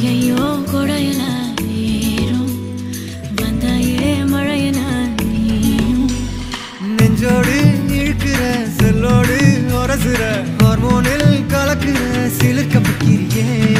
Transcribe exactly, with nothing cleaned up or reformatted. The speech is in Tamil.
ஐயையோ கொடையல ஏறும் வந்தாயே மழையன நீயும் நெஞ்சோடு இழுக்கிற செல்லோடு ஒரசுற ஹார்மோனில் கலக்குற சிலிர்க்க பக்கிரியே